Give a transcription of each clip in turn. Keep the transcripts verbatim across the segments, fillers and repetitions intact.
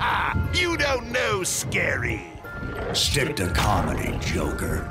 You don't know Scary. Stick to comedy, Joker.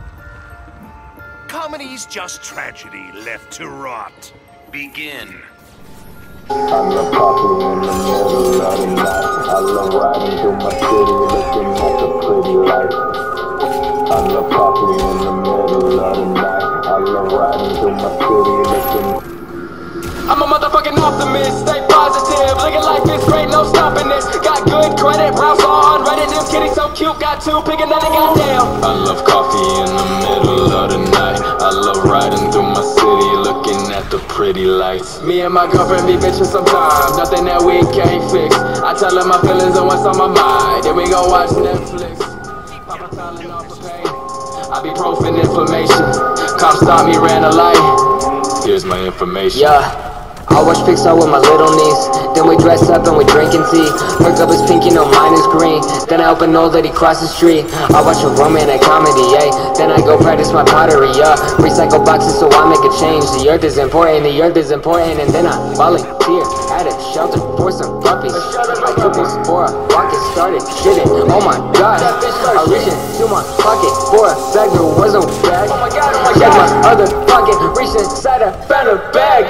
Comedy's just tragedy left to rot. Begin. I love coffee in the middle of the night. I love riding through my city looking at the pretty lights. I love coffee in the middle of the night. I love riding through my city looking. I'm a motherfucking optimist, stay positive, looking like this great, no stopping this. Got good credit, browse on Reddit, this kitty so cute, got two, pick another goddamn. I love coffee in the middle of the night. I love riding through my city, looking at the pretty lights. Me and my girlfriend be bitching sometimes, nothing that we can't fix. I tell her my feelings and what's on my mind, then we go watch Netflix. Papa Tylenol for pain, ibuprofen inflammation. Cops stopped me, ran a light. Here's my information. Yeah. I watch Pixar with my little niece. Then we dress up and we drink and tea. Her cup is pink, you know mine is green. Then I help an old lady cross the street. I watch a romantic comedy, yeah. Then I go practice my pottery, yeah. Recycle boxes so I make a change. The earth is important, the earth is important. And then I volunteer at a shelter for some puppies. I took this for a rocket, started shitting. Oh my god, I reached into my pocket for a bag, there was no bag. Check my other pocket, reached inside, I found a bag.